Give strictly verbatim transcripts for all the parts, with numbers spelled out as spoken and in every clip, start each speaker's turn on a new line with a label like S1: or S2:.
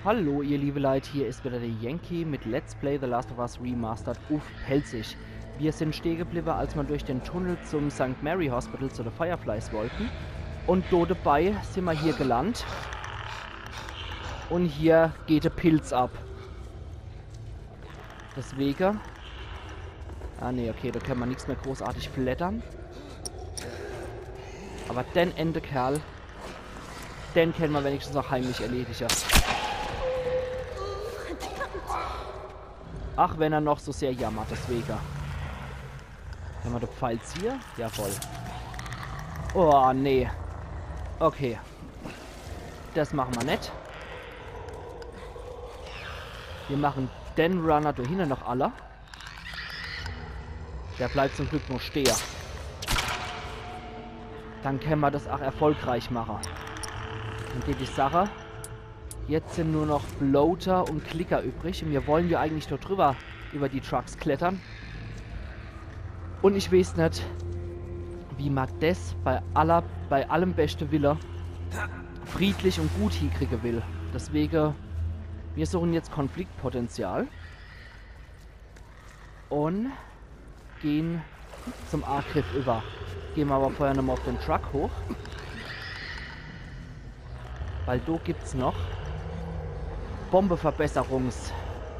S1: Hallo ihr liebe Leute, hier ist wieder der Yankee mit Let's Play The Last of Us Remastered auf Pelzig. Wir sind stehen geblieben, als wir durch den Tunnel zum Sankt Mary Hospital zu den Fireflies wollten. Und dort dabei sind wir hier gelandet. Und hier geht der Pilz ab. Deswegen... Ah ne, okay, da können wir nichts mehr großartig flattern. Aber den Ende Kerl, den können wir wenigstens auch heimlich erledigen. Ach, wenn er noch so sehr jammert, deswegen. Haben wir den Pfeil hier? Jawohl. Oh, nee. Okay. Das machen wir nicht. Wir machen den Runner da hinten noch alle. Der bleibt zum Glück nur stehen. Dann können wir das auch erfolgreich machen. Dann geht die Sache. Jetzt sind nur noch Bloater und Klicker übrig. Und wir wollen ja eigentlich nur drüber über die Trucks klettern. Und ich weiß nicht, wie man das bei aller, bei allem beste Wille friedlich und gut hinkriegen will. Deswegen, wir suchen jetzt Konfliktpotenzial. Und gehen zum Angriff über. Gehen wir aber vorher nochmal auf den Truck hoch. Weil da gibt es noch Bombeverbesserungsteil.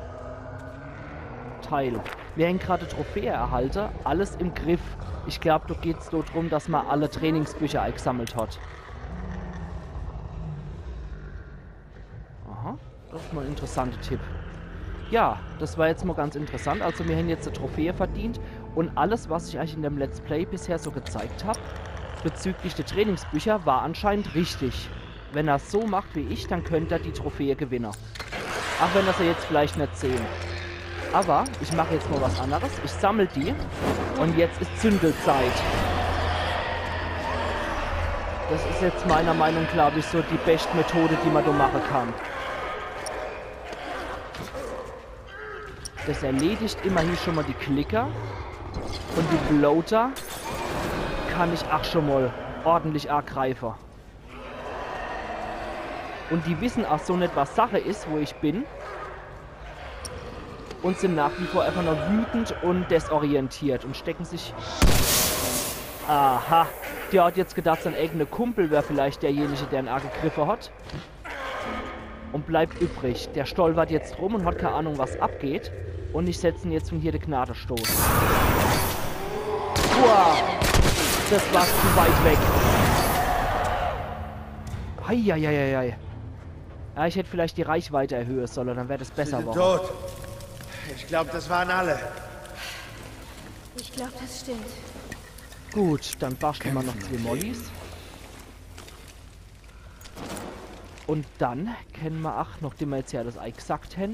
S1: Wir haben gerade Trophäe erhalten. Alles im Griff. Ich glaube, da geht es darum, dass man alle Trainingsbücher eingesammelt hat. Aha, das ist mal ein interessanter Tipp. Ja, das war jetzt mal ganz interessant. Also wir haben jetzt eine Trophäe verdient. Und alles, was ich eigentlich in dem Let's Play bisher so gezeigt habe, bezüglich der Trainingsbücher, war anscheinend richtig. Wenn er es so macht wie ich, dann könnte er die Trophäe gewinnen. Auch wenn das er jetzt vielleicht nicht sehen. Aber ich mache jetzt mal was anderes. Ich sammle die. Und jetzt ist Zündelzeit. Das ist jetzt meiner Meinung nach, glaube ich, so die beste Methode, die man da machen kann. Das erledigt immerhin schon mal die Klicker. Und die Bloater kann ich auch schon mal ordentlich angreifen. Und die wissen auch so nicht, was Sache ist, wo ich bin. Und sind nach wie vor einfach nur wütend und desorientiert und stecken sich... Aha, der hat jetzt gedacht, sein eigener Kumpel wäre vielleicht derjenige, der ihn angegriffen hat. Und bleibt übrig. Der stolpert jetzt rum und hat keine Ahnung, was abgeht. Und ich setze ihn jetzt von hier den Gnadenstoß. Uah, das war zu weit weg. Heieieiei. Ja, ich hätte vielleicht die Reichweite erhöhen sollen, dann wäre das besser.
S2: Sie sind tot. Ich glaube, das waren alle.
S3: Ich glaube, das stimmt.
S1: Gut, dann basteln wir noch zwei Mollys. Und dann können wir auch, nachdem wir jetzt ja das Ei gesagt haben,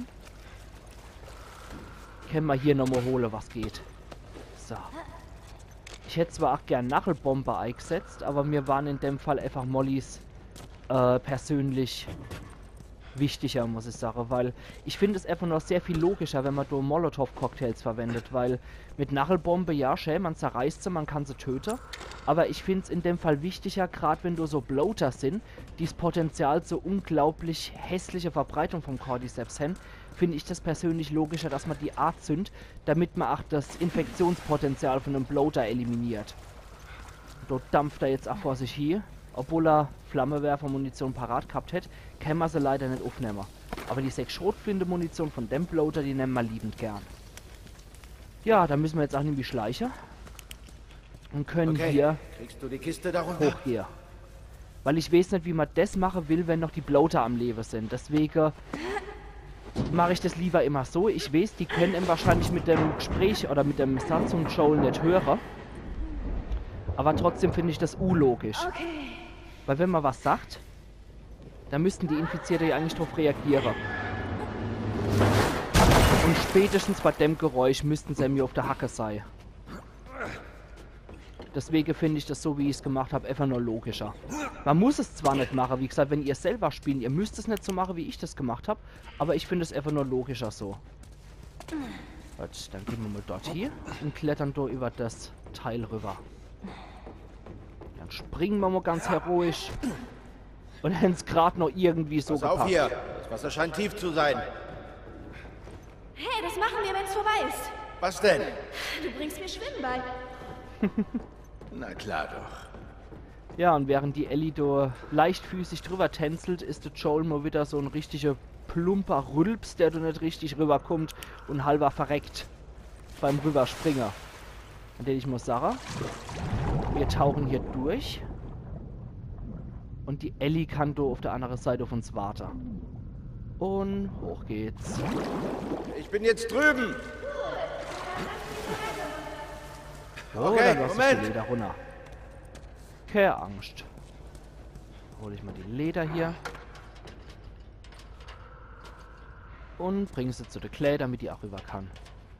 S1: können wir hier nochmal holen, was geht. So. Ich hätte zwar auch gern Nachelbomber eingesetzt, aber mir waren in dem Fall einfach Mollys äh, persönlich wichtiger, muss ich sagen, weil ich finde es einfach noch sehr viel logischer, wenn man da Molotow-Cocktails verwendet, weil mit Nachelbombe, ja, schön, man zerreißt sie, man kann sie töten, aber ich finde es in dem Fall wichtiger, gerade wenn du so Bloater sind, die das Potenzial zur unglaublich hässliche Verbreitung vom Cordyceps haben, finde ich das persönlich logischer, dass man die Art zündet, damit man auch das Infektionspotenzial von einem Bloater eliminiert. Dort dampft er jetzt auch vor sich hier. Obwohl er Flammenwerfer-Munition parat gehabt hätte, kann man sie leider nicht aufnehmen. Aber die sechs Schrotflinte-Munition von dem Bloater, die nehmen wir liebend gern. Ja, da müssen wir jetzt auch nämlich schleichen. Und können
S2: okay.
S1: hier
S2: Kriegst du die Kiste darunter?
S1: hoch hier. Weil ich weiß nicht, wie man das machen will, wenn noch die Bloater am Leben sind. Deswegen mache ich das lieber immer so. Ich weiß, die können ihm wahrscheinlich mit dem Gespräch oder mit dem Satz und Joel nicht hören. Aber trotzdem finde ich das unlogisch.
S3: Okay.
S1: Weil wenn man was sagt, dann müssten die Infizierten ja eigentlich darauf reagieren. Und spätestens bei dem Geräusch müssten sie mir auf der Hacke sein. Deswegen finde ich das so, wie ich es gemacht habe, einfach nur logischer. Man muss es zwar nicht machen, wie gesagt, wenn ihr selber spielt, ihr müsst es nicht so machen, wie ich das gemacht habe, aber ich finde es einfach nur logischer so. Gut, dann gehen wir mal dort hier und klettern da über das Teil rüber. Dann springen wir mal ganz heroisch. Und hätten es gerade noch irgendwie so
S2: Pass auf
S1: gepasst.
S2: hier. Das Wasser scheint tief zu sein.
S3: Hey, das machen wir, wenn es vorbei ist.
S2: Was denn?
S3: Du bringst mir Schwimmen bei.
S2: Na klar doch.
S1: Ja, und während die Ellie da leichtfüßig drüber tänzelt, ist der Joel mal wieder so ein richtiger plumper Rülps, der da nicht richtig rüberkommt und halber verreckt beim Rüberspringer. An den ich muss sagen, wir tauchen hier durch und die Ellie kann da auf der anderen Seite auf uns warten. Und hoch geht's.
S2: Ich bin jetzt drüben.
S1: Oh,
S2: Okay,
S1: dann lass ich
S2: Moment.
S1: die Leder runter. Keine Angst. Hole ich mal die Leder hier. Und bringe sie zu der Clay, damit die auch rüber kann.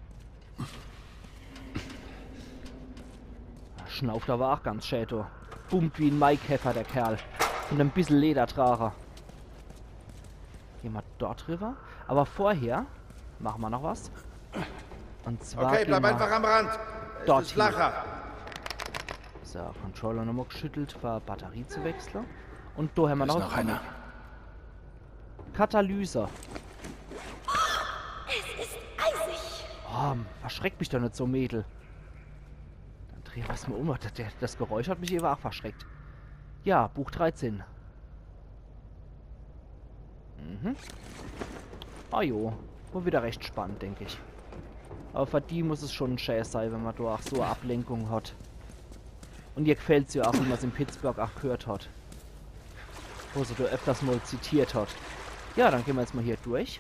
S1: Schnauft aber auch ganz schäto. Bummt wie ein Maikäfer, der Kerl. Und ein bisschen Ledertrager. Gehen wir dort rüber. Aber vorher machen wir noch was. Und zwar
S2: Okay,
S1: gehen
S2: bleib
S1: wir
S2: einfach am Rand. Es
S1: dort
S2: ist flacher.
S1: So, Controller nochmal geschüttelt, war Batterie zu wechseln. Und da haben wir
S2: Da ist
S1: noch,
S2: noch
S1: einen
S2: einer.
S1: Katalyse.
S3: Es ist eisig.
S1: Oh, verschreckt mich doch nicht so, Mädel. Dann dreh was mal um. Das, der- das Geräusch hat mich eben auch verschreckt. Ja, Buch dreizehn. Mhm. Ah jo, war wieder recht spannend, denke ich. Aber für die muss es schon ein Scheiß sein, wenn man da auch so eine Ablenkung hat. Und ihr gefällt es ja auch, wie man es in Pittsburgh auch gehört hat. Wo sie da öfters mal zitiert hat. Ja, dann gehen wir jetzt mal hier durch.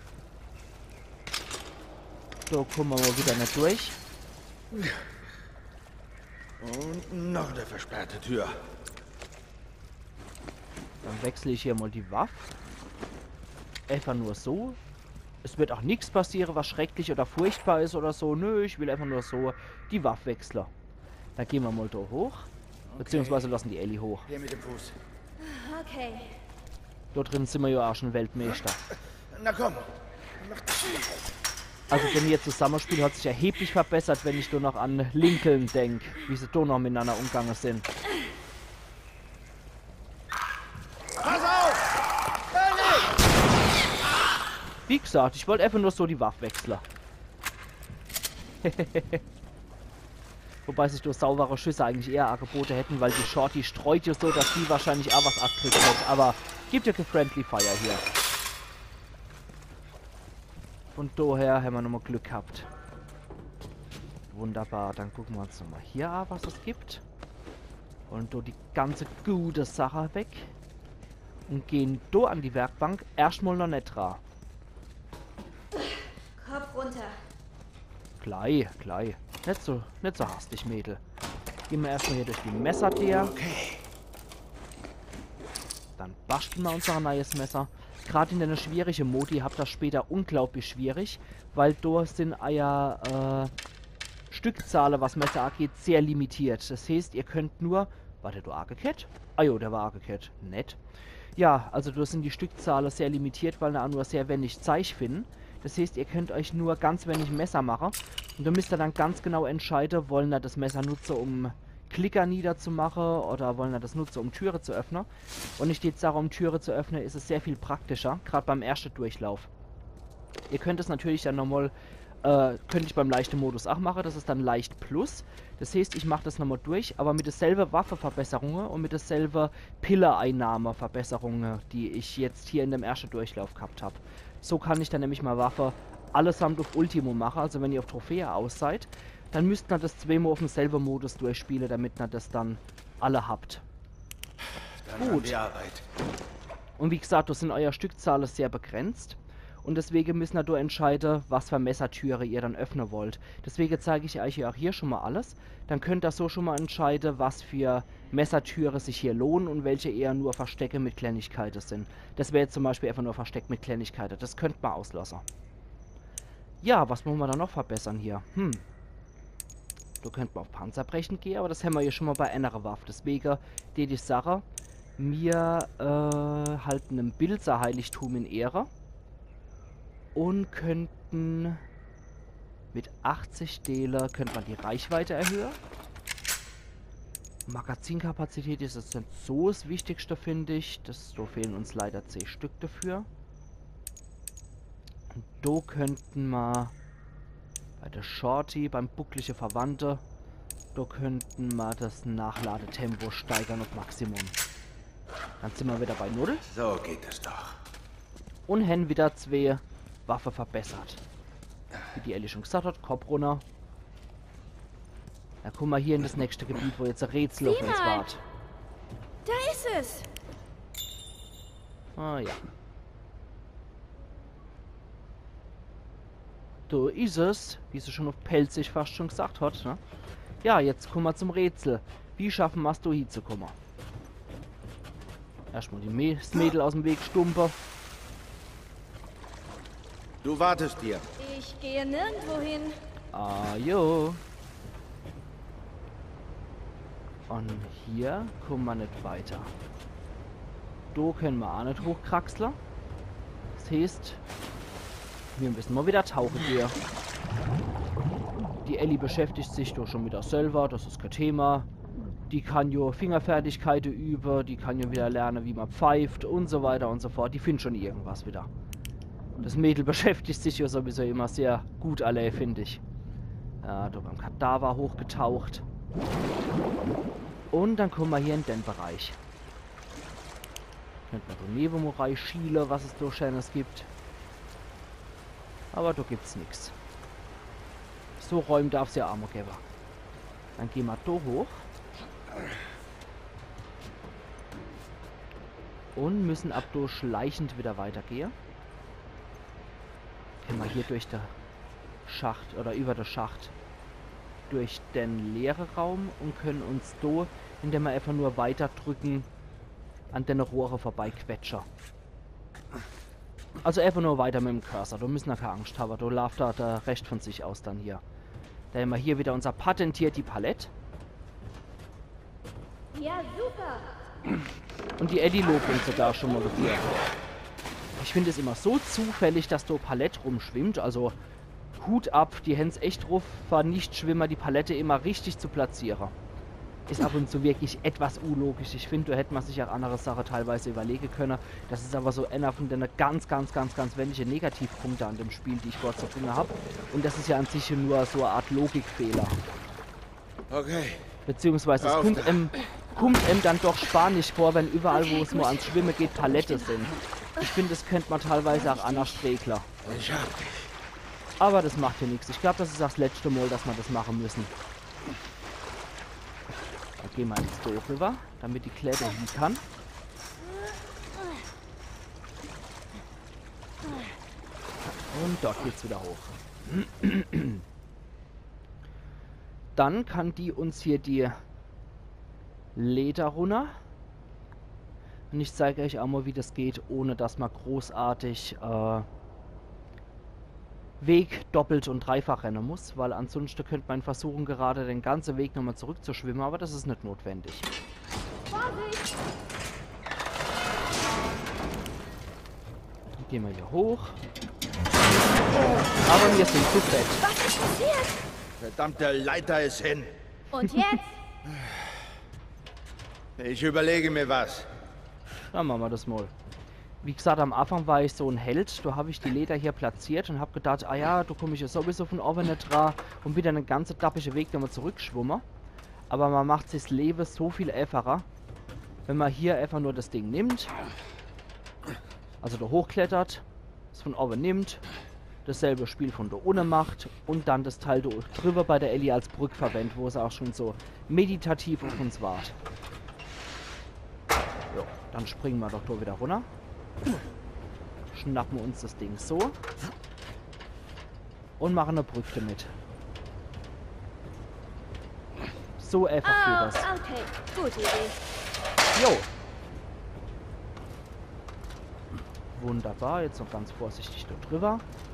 S1: Da kommen wir mal wieder nicht durch.
S2: Und noch eine versperrte Tür.
S1: Dann wechsle ich hier mal die Waffe. Einfach nur so. Es wird auch nichts passieren, was schrecklich oder furchtbar ist oder so. Nö, ich will einfach nur so die Waffe wechseln. Dann gehen wir mal da hoch. Beziehungsweise lassen die Ellie hoch.
S2: Hier mit dem Fuß.
S3: Okay.
S1: Dort drin sind wir ja auch schon Weltmeister.
S2: Na komm.
S1: Also wenn wir zusammenspielen, hat sich erheblich verbessert, wenn ich nur noch an Lincoln denke. Wie sie da noch miteinander umgegangen sind.
S2: Pass auf! Ellie!
S1: Wie gesagt, ich wollte einfach nur so die Waffe wechseln. Wobei sich durch saubere Schüsse eigentlich eher angeboten hätten, weil die Shorty streut ja so, dass die wahrscheinlich auch was abkriegt hat. Aber gibt ja kein Friendly Fire hier. Von daher haben wir nochmal Glück gehabt. Wunderbar, dann gucken wir uns nochmal hier an, was es gibt. Und da die ganze gute Sache weg. Und gehen da an die Werkbank erstmal noch nicht dran.
S3: Kopf runter.
S1: Gleich, gleich. Nicht so, nicht so hastig, Mädel. Gehen wir erstmal hier durch die Messer der.
S2: Okay.
S1: Dann basteln wir unser neues Messer. Gerade in der schwierigen Modi habt ihr das später unglaublich schwierig, weil da sind euer äh, Stückzahlen, was Messer angeht, sehr limitiert. Das heißt, ihr könnt nur... Warte, du Argeket? Ah jo, der war Argeket. Nett. Ja, also da sind die Stückzahlen sehr limitiert, weil ihr auch nur sehr wenig Zeich finden. Das heißt, ihr könnt euch nur ganz wenig Messer machen. Und da müsst ihr dann ganz genau entscheiden, wollen ihr das Messer nutzen, um Klicker niederzumachen oder wollen wir das nutzen, um Türe zu öffnen. Und nicht jetzt darum, um Türe zu öffnen, ist es sehr viel praktischer, gerade beim ersten Durchlauf. Ihr könnt es natürlich dann nochmal, äh, könnte ich beim leichten Modus auch machen, das ist dann leicht plus. Das heißt, ich mache das nochmal durch, aber mit derselben Waffeverbesserungen und mit derselben Pillereinnahmeverbesserungen, die ich jetzt hier in dem ersten Durchlauf gehabt habe. So kann ich dann nämlich mal Waffe allesamt auf Ultimo machen, also wenn ihr auf Trophäe aus seid, dann müsst ihr das zweimal auf demselben Modus durchspielen, damit ihr das dann alle habt.
S2: Dann
S1: Gut.
S2: an die Arbeit.
S1: Und wie gesagt, da sind eure Stückzahlen sehr begrenzt. Und deswegen müsst ihr da entscheiden, was für Messertüre ihr dann öffnen wollt. Deswegen zeige ich euch ja auch hier schon mal alles. Dann könnt ihr so schon mal entscheiden, was für Messertüre sich hier lohnen und welche eher nur Verstecke mit Kleinigkeiten sind. Das wäre jetzt zum Beispiel einfach nur Versteck mit Kleinigkeiten. Das könnt man auslassen. Ja, was wollen wir da noch verbessern hier? Hm. Da könnte man auf Panzerbrechen gehen, aber das haben wir hier schon mal bei einer Waffe. Deswegen, die die Sache, wir äh, halten ein Bilzer-Heiligtum in Ehre und könnten mit achtzig Dele könnte man die Reichweite erhöhen. Magazinkapazität ist jetzt nicht so das Wichtigste, finde ich. Das, so fehlen uns leider zehn Stück dafür. da könnten wir bei der Shorty, beim bucklige Verwandte, da könnten wir das Nachladetempo steigern auf Maximum. Dann sind wir wieder bei Null.
S2: So geht es doch.
S1: Und haben wieder zwei Waffen verbessert. Wie die Ellie schon gesagt hat, Kopf runter. Dann kommen wir hier in das nächste Gebiet, wo jetzt ein Rätsel auf uns wart.
S3: Da ist es.
S1: Ah ja. Da ist es, wie sie schon auf Pelzig fast schon gesagt hat. Ne? Ja, jetzt kommen wir zum Rätsel. Wie schaffen wir es, da hinzukommen? Erstmal die Mä das Mädel aus dem Weg stumper.
S2: Du wartest hier.
S3: Ich gehe nirgendwo hin.
S1: Ah, jo. Und hier kommen wir nicht weiter. Da können wir auch nicht hochkraxeln. Das heißt, wir müssen mal wieder tauchen gehen. Die Ellie beschäftigt sich doch schon wieder selber, das ist kein Thema. Die kann ja Fingerfertigkeiten üben, die kann ja wieder lernen, wie man pfeift und so weiter und so fort. Die findet schon irgendwas wieder. Das Mädel beschäftigt sich ja sowieso immer sehr gut alle, finde ich. Ja, da beim Kadaver hochgetaucht. Und dann kommen wir hier in den Bereich. Könnte man da neben Morai schielen, was es da Schönes gibt. Aber da gibt's nichts. So Räumen darf es ja auch mal geben. Dann gehen wir da hoch. Und müssen ab da schleichend wieder weitergehen. Können wir hier durch den Schacht oder über den Schacht durch den leeren Raum und können uns da, indem wir einfach nur weiter drücken, an den Rohre vorbei quetschen. Also einfach nur weiter mit dem Cursor. Da müssen wir keine Angst haben. Da läuft da der recht von sich aus dann hier. Da haben wir hier wieder unser patentiert die Palette.
S3: Ja, super.
S1: Und die Eddie lobt uns sogar schon mal dafür. Ich finde es immer so zufällig, dass da Palette rumschwimmt. Also Hut ab, die Hens echt drauf, war nicht Schwimmer, die Palette immer richtig zu platzieren. Ist ab und zu wirklich etwas unlogisch. Ich finde, da hätte man sich auch andere Sachen teilweise überlegen können. Das ist aber so einer von den ganz, ganz, ganz, ganz wenige Negativpunkte an dem Spiel, die ich vorzufinden habe. Und das ist ja an sich nur so eine Art Logikfehler.
S2: Okay.
S1: Beziehungsweise es kommt em, kommt em dann doch spanisch vor, wenn überall, wo es nur ans Schwimmen geht, Palette sind. Ich finde, das könnte man teilweise auch anders Regler.
S2: Ich hab dich.
S1: Aber das macht hier nichts. Ich glaube, das ist das letzte Mal, dass wir das machen müssen. Da gehen wir ins Dorf rüber, damit die Kletter hin kann. Und dort geht's wieder hoch. Dann kann die uns hier die Leder runter. Und ich zeige euch auch mal, wie das geht, ohne dass man großartig äh, Weg doppelt und dreifach rennen muss, weil ansonsten könnte man versuchen, gerade den ganzen Weg nochmal zurückzuschwimmen, aber das ist nicht notwendig.
S3: Vorsicht!
S1: Dann gehen wir hier hoch. Aber wir sind zu fett.
S3: Was ist passiert?
S2: Verdammte Leiter ist hin.
S3: Und jetzt?
S2: Ich überlege mir was.
S1: Dann machen wir das mal. Wie gesagt, am Anfang war ich so ein Held. Da habe ich die Leder hier platziert und habe gedacht, ah ja, da komme ich ja sowieso von oben nicht dran und wieder einen ganzen tappischen Weg nochmal zurückschwimmen. Aber man macht sich das Leben so viel einfacher, wenn man hier einfach nur das Ding nimmt. Also da hochklettert, es von oben nimmt, dasselbe Spiel von da unten macht und dann das Teil da drüber bei der Ellie als Brücke verwendet, wo es auch schon so meditativ auf uns wart. Jo, dann springen wir doch da wieder runter. Schnappen wir uns das Ding so. Und machen eine Brücke damit. So einfach
S3: Oh,
S1: geht das.
S3: okay. Gute Idee.
S1: Jo. Wunderbar. Jetzt noch ganz vorsichtig da drüber.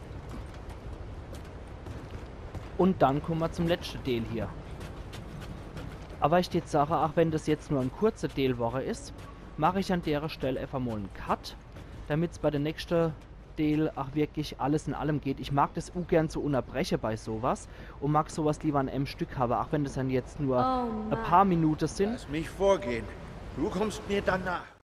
S1: Und dann kommen wir zum letzten Teil hier. Aber ich jetzt sage, auch wenn das jetzt nur ein kurzer Teilwoche ist, mache ich an der Stelle einfach mal einen Cut, damit es bei der nächsten Teil auch wirklich alles in allem geht. Ich mag das ungern zu unterbrechen bei sowas und mag sowas lieber an einem Stück haben, auch wenn das dann jetzt nur
S3: Oh
S1: ein paar Minuten sind.
S2: Lass mich vorgehen. Du kommst mir danach.